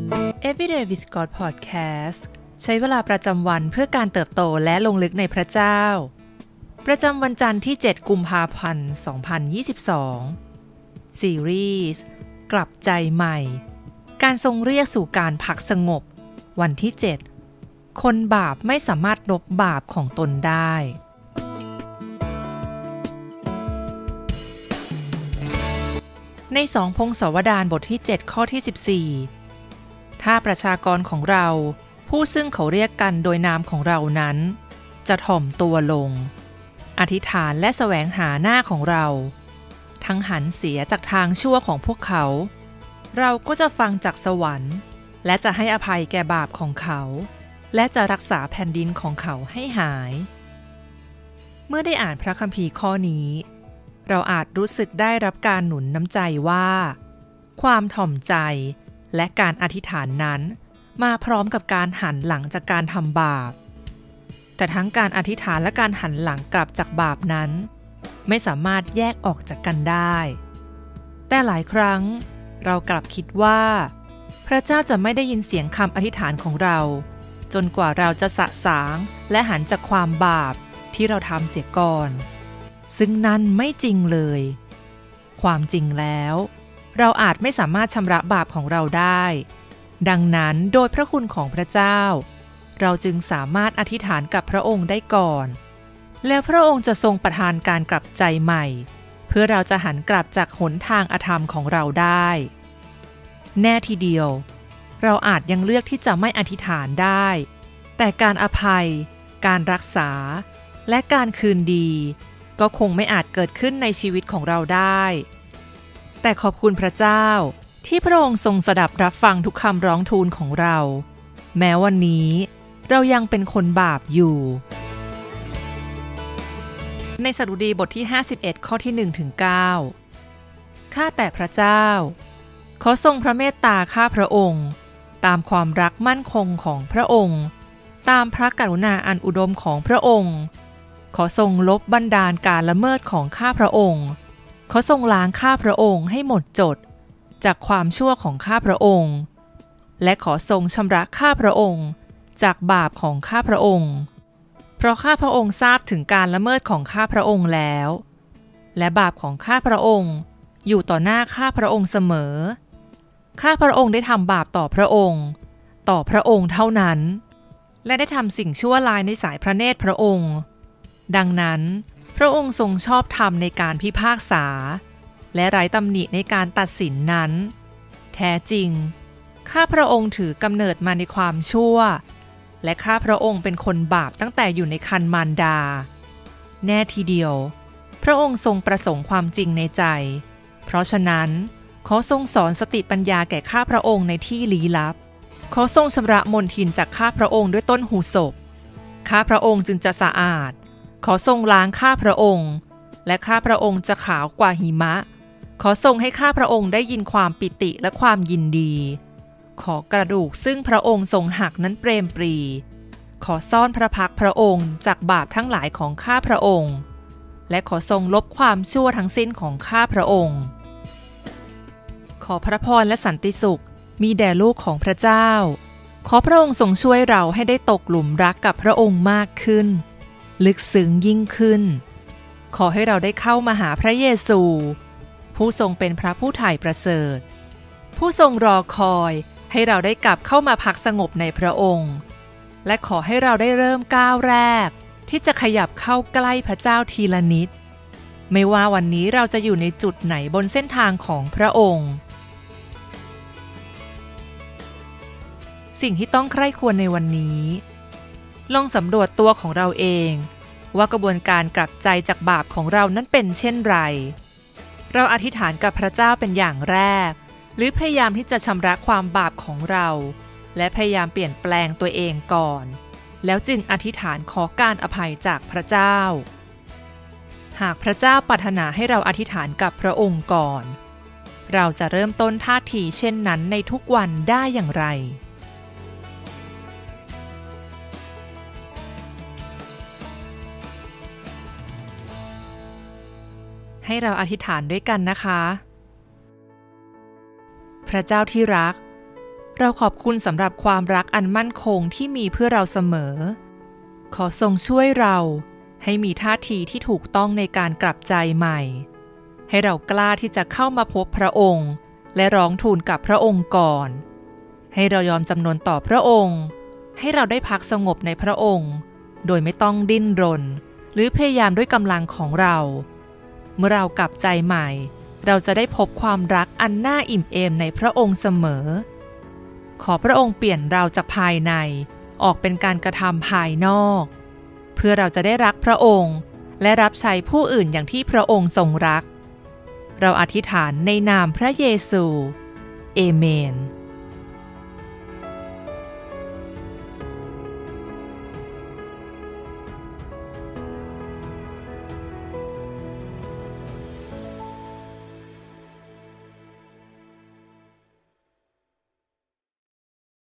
Everyday with God Podcast ใช้เวลาประจำวันเพื่อการเติบโตและลงลึกในพระเจ้าประจำวันจันทร์ที่7กุมภาพันธ์2022ซีรีส์กลับใจใหม่การทรงเรียกสู่การพักสงบวันที่7คนบาปไม่สามารถลบบาปของตนได้ใน2พงศาวดารบทที่7ข้อที่14ถ้าประชากรของเราผู้ซึ่งเขาเรียกกันโดยนามของเรานั้นจะถ่อมตัวลงอธิษฐานและแสวงหาหน้าของเราทั้งหันเสียจากทางชั่วของพวกเขาเราก็จะฟังจากสวรรค์และจะให้อภัยแก่บาปของเขาและจะรักษาแผ่นดินของเขาให้หายเมื่อได้อ่านพระคัมภีร์ข้อนี้เราอาจรู้สึกได้รับการหนุนน้ำใจว่าความถ่อมใจและการอธิษฐานนั้นมาพร้อมกับการหันหลังจากการทำบาปแต่ทั้งการอธิษฐานและการหันหลังกลับจากบาปนั้นไม่สามารถแยกออกจากกันได้แต่หลายครั้งเรากลับคิดว่าพระเจ้าจะไม่ได้ยินเสียงคำอธิษฐานของเราจนกว่าเราจะสะสางและหันจากความบาปที่เราทำเสียก่อนซึ่งนั่นไม่จริงเลยความจริงแล้วเราอาจไม่สามารถชำระบาปของเราได้ดังนั้นโดยพระคุณของพระเจ้าเราจึงสามารถอธิษฐานกับพระองค์ได้ก่อนแล้วพระองค์จะทรงประทานการกลับใจใหม่เพื่อเราจะหันกลับจากหนทางอธรรมของเราได้แน่ทีเดียวเราอาจยังเลือกที่จะไม่อธิษฐานได้แต่การอภัยการรักษาและการคืนดีก็คงไม่อาจเกิดขึ้นในชีวิตของเราได้แต่ขอบคุณพระเจ้าที่พระองค์ทรงสดับรับฟังทุกคำร้องทูลของเราแม้วันนี้เรายังเป็นคนบาปอยู่ในสดุดีบทที่51ข้อที่1ถึง9ข้าแต่พระเจ้าขอทรงพระเมตตาข้าพระองค์ตามความรักมั่นคงของพระองค์ตามพระกรุณาอันอุดมของพระองค์ขอทรงลบบันดาลการละเมิดของข้าพระองค์ขอทรงล้างข้าพระองค์ให้หมดจดจากความชั่วของข้าพระองค์และขอทรงชำระข้าพระองค์จากบาปของข้าพระองค์เพราะข้าพระองค์ทราบถึงการละเมิดของข้าพระองค์แล้วและบาปของข้าพระองค์อยู่ต่อหน้าข้าพระองค์เสมอข้าพระองค์ได้ทำบาปต่อพระองค์เท่านั้นและได้ทำสิ่งชั่วร้ายในสายพระเนตรพระองค์ดังนั้นพระองค์ทรงชอบธรรมในการพิพากษาและไร้ตำหนิในการตัดสินนั้นแท้จริงข้าพระองค์ถือกำเนิดมาในความชั่วและข้าพระองค์เป็นคนบาปตั้งแต่อยู่ในครรภ์มารดาแน่ทีเดียวพระองค์ทรงประสงค์ความจริงในใจเพราะฉะนั้นขอทรงสอนสติปัญญาแก่ข้าพระองค์ในที่ลี้ลับขอทรงชำระมลทินจากข้าพระองค์ด้วยต้นหูศกข้าพระองค์จึงจะสะอาดขอทรงล้างข้าพระองค์และข้าพระองค์จะขาวกว่าหิมะขอทรงให้ข้าพระองค์ได้ยินความปิติและความยินดีขอกระดูกซึ่งพระองค์ทรงหักนั้นเปรมปรีขอซ่อนพระพักพระองค์จากบาปทั้งหลายของข้าพระองค์และขอทรงลบความชั่วทั้งสิ้นของข้าพระองค์ขอพระพรและสันติสุขมีแด่ลูกของพระเจ้าขอพระองค์ทรงช่วยเราให้ได้ตกหลุมรักกับพระองค์มากขึ้นลึกซึ้งยิ่งขึ้นขอให้เราได้เข้ามาหาพระเยซูผู้ทรงเป็นพระผู้ไถ่ประเสริฐผู้ทรงรอคอยให้เราได้กลับเข้ามาพักสงบในพระองค์และขอให้เราได้เริ่มก้าวแรกที่จะขยับเข้าใกล้พระเจ้าทีละนิดไม่ว่าวันนี้เราจะอยู่ในจุดไหนบนเส้นทางของพระองค์สิ่งที่ต้องใคร่ควรในวันนี้ลองสำรวจตัวของเราเองว่ากระบวนการกลับใจจากบาปของเรานั้นเป็นเช่นไรเราอธิษฐานกับพระเจ้าเป็นอย่างแรกหรือพยายามที่จะชำระความบาปของเราและพยายามเปลี่ยนแปลงตัวเองก่อนแล้วจึงอธิษฐานขอการอภัยจากพระเจ้าหากพระเจ้าปรารถนาให้เราอธิษฐานกับพระองค์ก่อนเราจะเริ่มต้นท่าทีเช่นนั้นในทุกวันได้อย่างไรให้เราอธิษฐานด้วยกันนะคะพระเจ้าที่รักเราขอบคุณสำหรับความรักอันมั่นคงที่มีเพื่อเราเสมอขอทรงช่วยเราให้มีท่าทีที่ถูกต้องในการกลับใจใหม่ให้เรากล้าที่จะเข้ามาพบพระองค์และร้องทูลกับพระองค์ก่อนให้เรายอมจำนนต่อพระองค์ให้เราได้พักสงบในพระองค์โดยไม่ต้องดิ้นรนหรือพยายามด้วยกำลังของเราเมื่อเรากลับใจใหม่เราจะได้พบความรักอันน่าอิ่มเอมในพระองค์เสมอขอพระองค์เปลี่ยนเราจากภายในออกเป็นการกระทำภายนอกเพื่อเราจะได้รักพระองค์และรับใช้ผู้อื่นอย่างที่พระองค์ทรงรักเราอธิษฐานในนามพระเยซูเอเมน